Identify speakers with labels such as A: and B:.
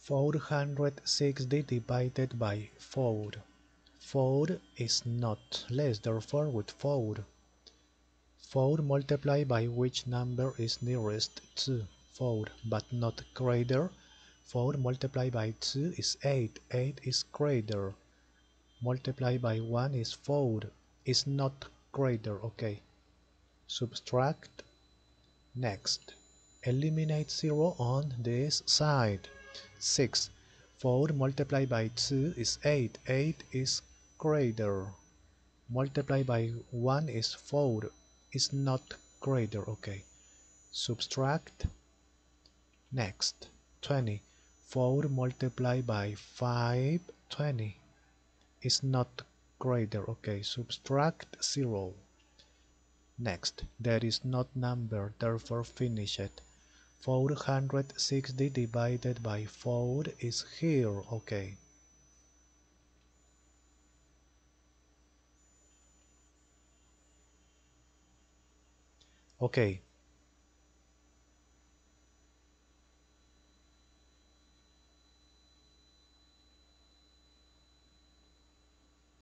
A: 460 divided by 4. 4 is not less, therefore with 4. 4 multiplied by which number is nearest to 4 but not greater. 4 multiplied by 2 is 8. 8 is greater. Multiplied by 1 is 4. Is not greater. Okay. Subtract. Next. Eliminate 0 on this side. 6. 4 multiplied by 2 is 8. 8 is greater. Multiplied by 1 is 4. Is not greater. Okay. Subtract. Next. 20. 4 multiplied by 5. 20. Is not greater. Okay. Subtract 0. Next. There is not number, therefore finish it. 460 divided by 4 is here. Okay. Okay,